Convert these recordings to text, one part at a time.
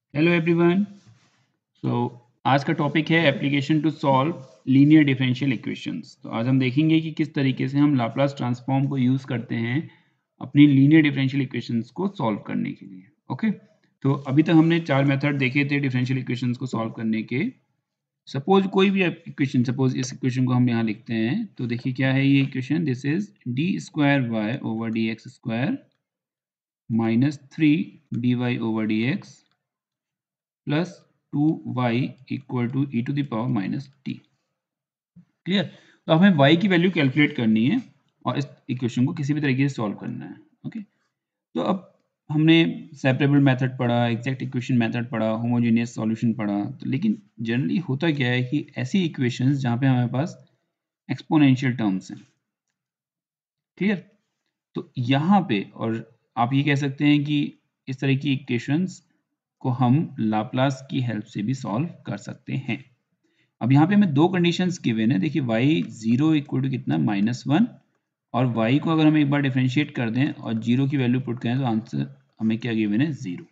Hello everyone. सो आज का topic है application to solve linear differential equations. तो आज हम देखेंगे कि किस तरीके से हम लाप्लास ट्रांसफॉर्म को यूज़ करते हैं अपनी लीनियर डिफरेंशियल इक्वेशंस को सॉल्व करने के लिए। ओके, तो अभी तक हमने चार मेथड देखे थे डिफरेंशियल इक्वेशंस को सॉल्व करने के। सपोज कोई भी इक्वेशन, सपोज इस इक्वेशन को हम यहाँ लिखते हैं, तो देखिए क्या है ये equation. This is D square Y over D X square minus 3 dy over D X plus 2y equal to E to the power minus T. Clear? तो हमें y की वैल्यू कैलकुलेट करनी है और इस इक्वेशन को किसी भी तरीके से सॉल्व करना है। ओके, तो अब हमने सेपरेबल मेथड पढ़ा, एग्जैक्ट इक्वेशन मेथड पढ़ा, होमोजेनियस सॉल्यूशन पढ़ा। तो लेकिन जनरली होता क्या है कि ऐसी इक्वेशंस जहाँ पे हमारे पास एक्सपोनेंशियल टर्म्स हैं। क्लियर? तो यहाँ पे और आप ये कह सकते हैं कि इस तरह की इक्वेशंस को हम लाप्लास की हेल्प से भी सॉल्व कर सकते हैं। अब यहाँ पे हमें दो कंडीशंस गिवन है। देखिए y 0 इक्वल टू कितना -1, और y को अगर हम एक बार डिफरेंशिएट कर दें और 0 की वैल्यू पुट करें तो आंसर हमें क्या गिवन है, 0।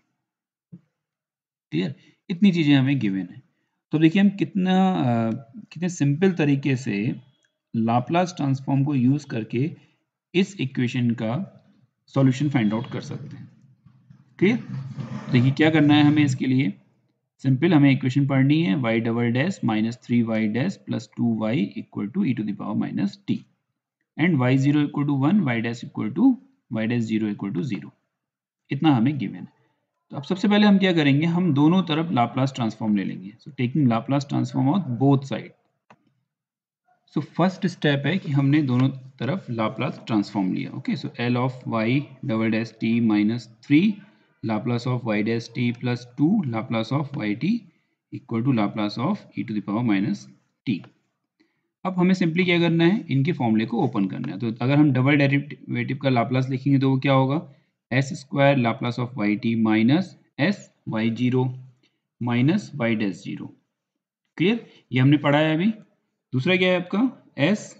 क्लियर? इतनी चीजें हमें गिवन है। तो देखिए हम कितने सिंपल तरीके से लाप्लास ट्रांसफॉर्म को यूज करके इस इक्वेशन का सॉल्यूशन फाइंड आउट कर सकते हैं। क्लियर? देखिए क्या करना है हमें इसके लिए। सिंपल, हमें इक्वेशन पढ़नी है y double dash minus 3y dash plus 2y equal to E to the power minus T, and y0 equal to 1, y dash equal to y dash 0 equal to 0। इतना हमें गिवन है। तो अब सबसे पहले हम क्या करेंगे, हम दोनों तरफ लाप्लास ट्रांसफॉर्म ले लेंगे। So taking Laplace transform of both side. So first step है कि हमने दोनों तरफ लाप्लास ट्रांसफॉर्म लिया। Okay, so L of Y double dash T minus 3 Laplace of Y dash T plus 2 Laplace of Y T equal to Laplace of E to the power minus T. अब हमें simply क्या करना है, इनके फॉर्मूले को open करना है। तो अगर हम डबल डेरिवेटिव का लाप्लास लिखेंगे तो वो क्या होगा, S square Laplace of Y T minus S Y zero minus Y dash zero. Clear? ये हमने पढ़ा है अभी। दूसरा क्या है आपका, एस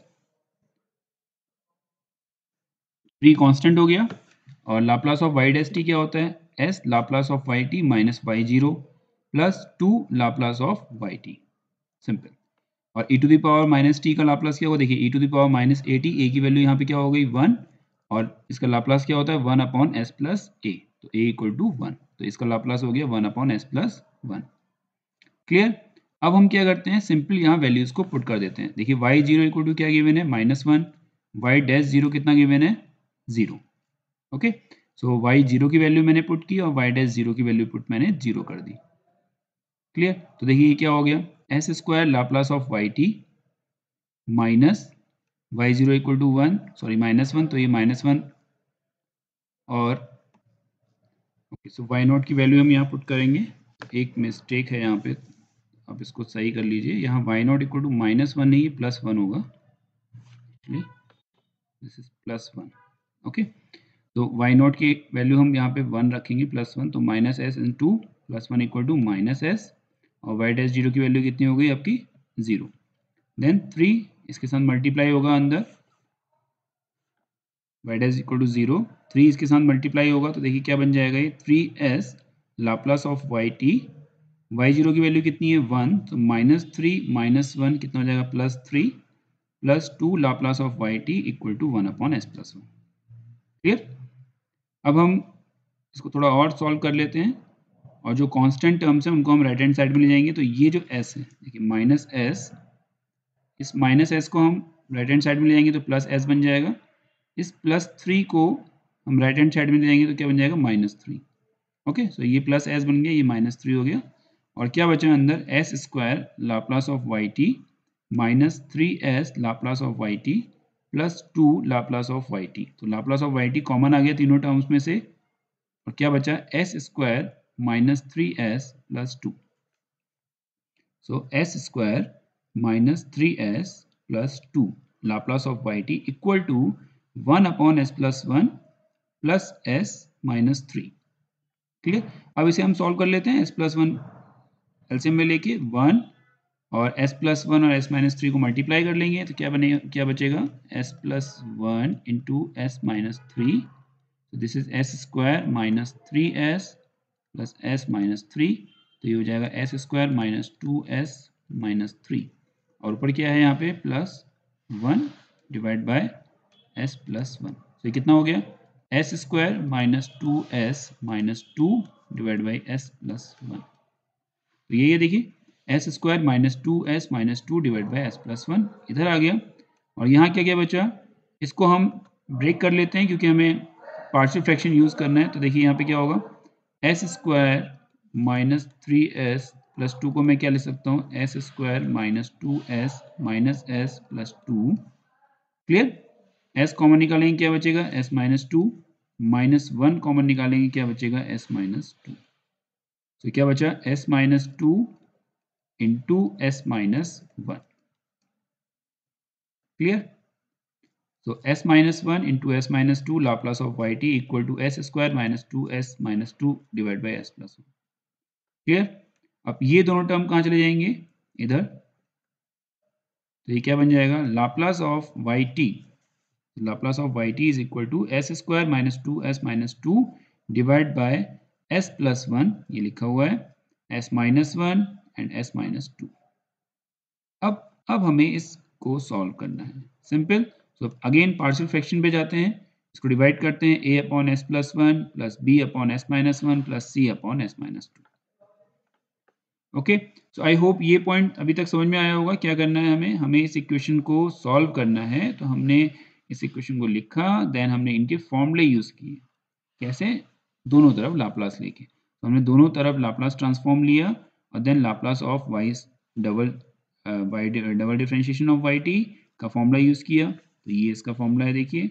प्री कांस्टेंट हो गया, और Laplace of Y dash T क्या होता है, S Laplace of Y T minus Y zero plus 2 Laplace of Y T. Simple. और e to the power minus T का लाप्लास क्या होगा, देखिए e to the power minus A T, A की value यहाँ पे क्या हो गई 1, और इसका लाप्लास क्या होता है 1 अपॉन एस प्लस ए, तो a इक्वल टू 1, तो इसका लाप्लास हो गया 1 अपॉन एस प्लस 1। क्लियर? अब हम क्या करते हैं, सिंपल यहाँ वैल्यूज को पुट कर देते हैं। देखिए y जीरो इक्वल टू क्या गिवन है, -1, y डैश जीरो कितना गिवन है, 0। ओके, सो y जीरो की वैल्यू मैंने पुट की और y डैश जीरो की वैल्यू पुट मैंने 0 कर दी। क्लियर? तो देखिए ये क्या हो गया, S square Laplace of Y T minus Y zero equal to 1, sorry -1, तो ये -1, और ओके, सो वाई नॉट की वैल्यू हम यहाँ पुट करेंगे। एक मिस्टेक है यहाँ पे, आप इसको सही कर लीजिए। यहाँ वाई नॉट इक्वल टू -1 नहीं, +1 होगा। This is +1। ओके, तो वाई नॉट की वैल्यू हम यहाँ पे 1 रखेंगे, +1, तो minus S into +1 equal to minus S, और वाई डैश जीरो की वैल्यू कितनी हो गई आपकी, 0। देन 3 इसके साथ मल्टीप्लाई होगा अंदर, y डैश इक्वल टू 0, 3 इसके साथ मल्टीप्लाई होगा, तो देखिए क्या बन जाएगा ये 3s Laplace of Y T, Y zero की वैल्यू कितनी है 1, तो -3 -1 कितना हो जाएगा, +3 plus 2 Laplace of Y T equal to 1 upon S plus 1। Clear? अब हम इसको थोड़ा और सॉल्व कर लेते हैं, और जो कांस्टेंट टर्म्स हैं उनको हम राइट हैंड साइड में ले जाएंगे। तो ये जो s है, देखिए माइनस एस, इस माइनस एस को हम राइट हैंड साइड में ले जाएंगे तो प्लस एस बन जाएगा। इस +3 को हम राइट हैंड साइड में ले जाएंगे तो क्या बन जाएगा, -3। ओके, सो ये प्लस एस बन गया, ये -3 हो गया, और क्या बचा अंदर, S square Laplace of Y T minus 3s Laplace of Y T plus 2 Laplace of Y T. तो Laplace of Y T common आ गया तीनों टर्म्स में से, और क्या बचा, S square minus 3s plus 2। So S square minus 3s plus 2 Laplace of Y T equal to 1 upon S plus 1 plus S minus 3। Clear? अब इसे हम सॉल्व कर लेते हैं। एस प्लस 1 एलसीएम में लेके 1 और एस प्लस 1 और एस माइनस 3 को मल्टीप्लाई कर लेंगे, तो क्या बनेगा, क्या बचेगा, S plus 1 into S minus 3, this is S square minus 3s plus S minus three, तो ये हो जाएगा S square minus two S minus three, और ऊपर क्या है यहाँ पे plus one divide by S plus one. तो ये कितना हो गया S square minus two S minus two divide by S plus one. तो ये देखिए S square minus two S minus two divide by S plus one इधर आ गया, और यहाँ क्या क्या बचा, इसको हम ब्रेक कर लेते हैं क्योंकि हमें पार्शियल फ्रैक्शन यूज करना है। तो देखिए यहाँ पे क्या होगा S square minus three S plus two को मैं क्या लिख सकता हूँ S square minus two S minus S plus two. Clear, S common निकालेंगे क्या बचेगा S minus two, minus one common निकालेंगे क्या बचेगा एस माइनस टू। तो क्या बचा S minus two into S minus one. Clear, so s minus 1 into s minus 2 Laplace of yt equal to s square minus 2s minus 2 divided by s plus 1। Clear, अब ये दोनों term कहाँ चले जाएंगे इधर, तो ये क्या बन जाएगा Laplace of yt, Laplace of yt is equal to S square minus two S minus two divide by S plus one, ये लिखा हुआ है S minus one and S minus two. अब हमें इसको सॉल्व करना है, सिंपल। तो अगेन पार्शियल फ्रैक्शन पे जाते हैं, इसको डिवाइड करते हैं a upon S plus one plus B upon S minus one plus C upon S minus two. Okay, so I hope ये पॉइंट अभी तक समझ में आया होगा। क्या करना है हमें इस इक्वेशन को सॉल्व करना है। तो हमने इस इक्वेशन को लिखा, देन हमने इनके फॉर्मूले यूज किए, कैसे, दोनों तरफ लाप्लास लेके। तो हमने दोनों तरफ लाप्लास ट्रांसफॉर्म लिया और then Laplace of Y double double differentiation of Y T का फॉर्मूला यूज किया। तो ये इसका फॉर्मूला है, देखिए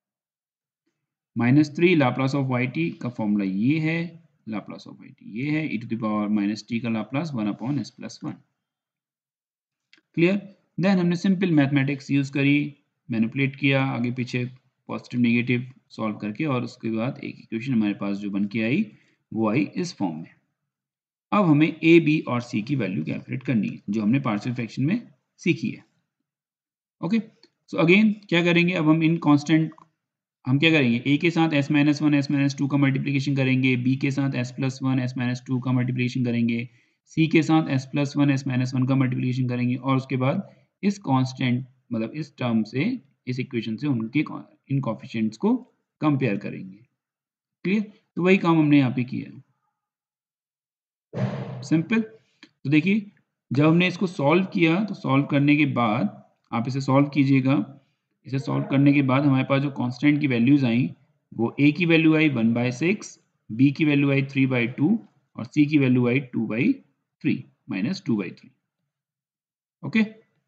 minus three Laplace of Y T का फॉर्मूला ये है, लाप्लास ऑफ वाई टी ये है, e to the power minus T का Laplace one upon S plus one. Clear, then हमने सिंपल मैथमेटिक्स यूज करी, मैनिपुलेट किया आगे पीछे पॉजिटिव नेगेटिव सॉल्व करके, और उसके बाद एक इक्वेशन हमारे पास जो बन के आई वो आई इस फॉर्म में। अब हमें ए बी और सी की वैल्यू कैलकुलेट करनी है जो हमने पार्शियल फ्रैक्शन में सीखी है। ओके, सो अगेन क्या करेंगे, अब हम इन कांस्टेंट हम क्या करेंगे ए के साथ S minus one S minus two का मल्टीप्लिकेशन करेंगे, बी के साथ S plus one S minus two का मल्टीप्लिकेशन करेंगे, सी के साथ S plus one S minus one का मल्टीप्लिकेशन करेंगे, और उसके बाद इस कांस्टेंट मतलब इस टर्म से इस इक्वेशन से उनके इन कोफिशिएंट्स को कंपेयर करेंगे। क्लियर, तो वही काम हमने यहाँ पे किया, सिंपल। तो देखिए जब हमने इसको सॉल्व किया, तो सॉल्व करने के बाद आप इसे सॉल्व कीजिएगा, इसे सॉल्व करने के बाद हमारे पास जो कांस्टेंट की वैल्यूज आई वो ए की वैल्यू आई 1/6, बी की वैल्यू आई 3/2 और सी की वैल्यू आई 2/3 minus 2/3। Okay,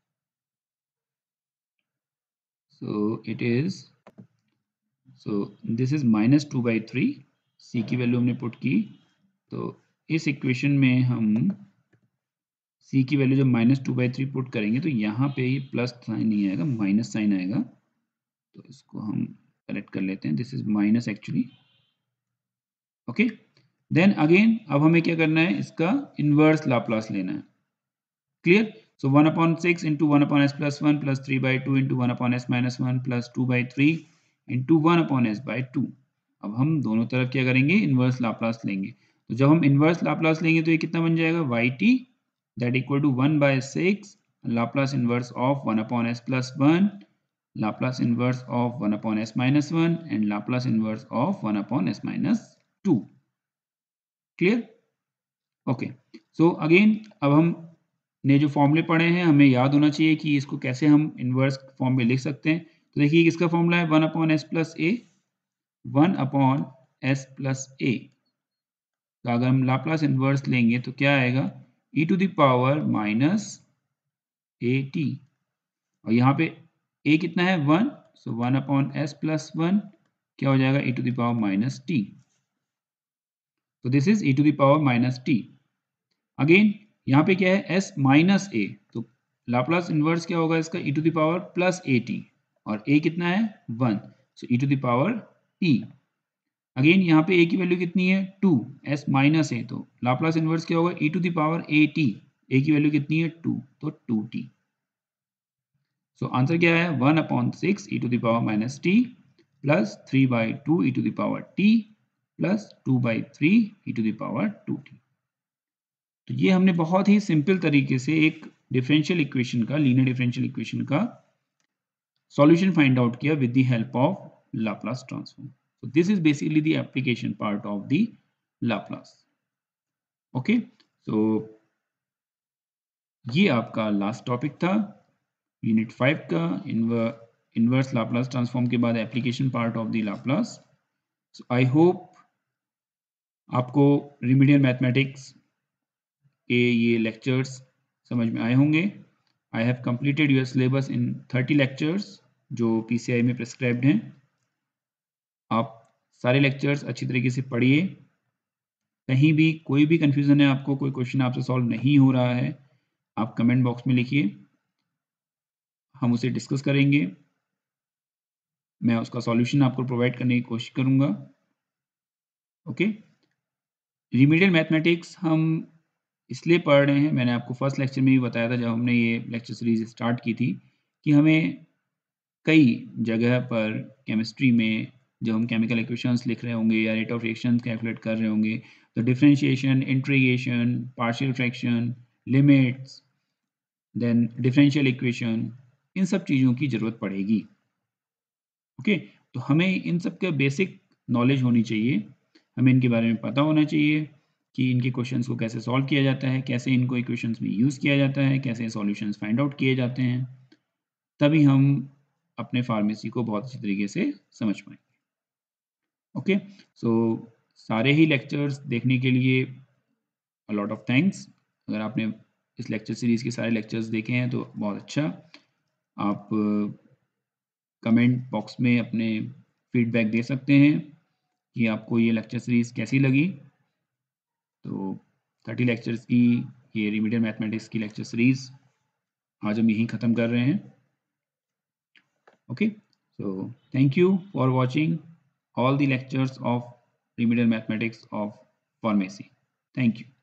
so it is, so this is minus 2/3, C की वैल्यू हमने पुट की। तो इस इक्वेशन में हम सी की वैल्यू जब माइनस 2/3 पुट करेंगे तो यहाँ पे ये प्लस साइन नहीं आएगा, माइनस साइन आएगा। तो इसको हम करेक्ट कर लेते हैं, this is minus actually. Okay, then again अब हमें क्या करना है, इसका इनवर्स लाप्लास लेना है। Clear, so 1/6 into 1/s plus one plus 3/2 into 1/s minus one plus 2/3 into 1/s/2। अब हम दोनों तरफ क्या करेंगे, इनवर्स लाप्लास लेंगे। तो जब हम इनवर्स लाप्लास लेंगे तो ये कितना बन जाएगा Y T that equal to 1/6 Laplace inverse of 1/s plus one, Laplace inverse of 1/s minus 1 and Laplace inverse of 1/s minus 2। Clear, okay, so again अब हम ने जो फॉर्मूले पढ़े हैं हमें याद होना चाहिए कि इसको कैसे हम इनवर्स फॉर्म में लिख सकते हैं। तो देखिए इसका फॉर्मूला है 1/s प्लस ए, 1/s प्लस ए। तो अगर हम लाप्लास इनवर्स लेंगे तो क्या आएगा, e to the power minus A T, और यहाँ पे a कितना है 1, सो 1/s प्लस वन क्या हो जाएगा e to the power minus T. तो this is e to the power minus T. Again यहाँ पे क्या है s माइनस a, तो लाप्लास इनवर्स क्या होगा इसका e to the power plus A T, और a कितना है 1, so e to the power t। Again यहाँ पे a की वैल्यू कितनी है 2, s माइनस a, तो लाप्लास इनवर्स क्या होगा e to the power A T, a की वैल्यू कितनी है 2, तो 2t। सो आंसर क्या है 1/6 e to the power minus T plus 3/2 e to the power t plus 2/3 e to the power 2t। तो ये हमने बहुत ही सिंपल तरीके से एक डिफरेंशियल इक्वेशन का, लीनियर डिफरेंशियल इक्वेशन का सॉल्यूशन फाइंड आउट किया with the help of Laplace transform. So this is basically the application part of the Laplace. Okay, so ये आपका लास्ट टॉपिक था यूनिट 5 का, इनवर्स लाप्लास ट्रांसफॉर्म के बाद application part of the Laplace. So I hope आपको remedial mathematics के ये lectures समझ में आए होंगे। I have completed your syllabus in 30 lectures जो PCI में प्रिस्क्राइब्ड हैं। आप सारे लेक्चर्स अच्छी तरीके से पढ़िए। कहीं भी कोई भी कंफ्यूजन है आपको, कोई क्वेश्चन आपसे सॉल्व नहीं हो रहा है, आप कमेंट बॉक्स में लिखिए, हम उसे डिस्कस करेंगे। मैं उसका सॉल्यूशन आपको प्रोवाइड करने की कोशिश करूंगा। ओके, रिमीडियल मैथमेटिक्स हम इसलिए पढ़ रहे हैं, मैंने आपको फर्स्ट लेक्चर में भी बताया था जब हमने ये लेक्चर सीरीज स्टार्ट की थी, कि हमें कई जगह पर केमिस्ट्री में जब हम केमिकल इक्वेशंस लिख रहे होंगे या रेट ऑफ रिएक्शन कैलकुलेट कर रहे होंगे, तो differentiation, integration, partial fraction, limits, then differential equation, इन सब चीज़ों की ज़रूरत पड़ेगी। ओके, तो हमें इन सब के बेसिक नॉलेज होनी चाहिए, हमें इनके बारे में पता होना चाहिए कि इनके क्वेश्चंस को कैसे सॉल्व किया जाता है, कैसे इनको इक्वेशंस में यूज़ किया जाता है, कैसे सॉल्यूशंस फाइंड आउट किए जाते हैं, तभी हम अपने फार्मेसी को बहुत अच्छी तरीके से समझ पाएंगे। ओके, सो सारे ही लेक्चर्स देखने के लिए अ लॉट ऑफ थैंक्स। अगर आपने इस लेक्चर सीरीज़ के सारे लेक्चर्स देखे हैं तो बहुत अच्छा। आप कमेंट बॉक्स में अपने फीडबैक दे सकते हैं कि आपको ये लेक्चर सीरीज़ कैसी लगी। तो 30 लेक्चर्स की ये रिमीडियल मैथमेटिक्स की लेक्चर सीरीज़ आज हम यहीं ख़त्म कर रहे हैं। Okay, so thank you for watching all the lectures of remedial mathematics of pharmacy. Thank you.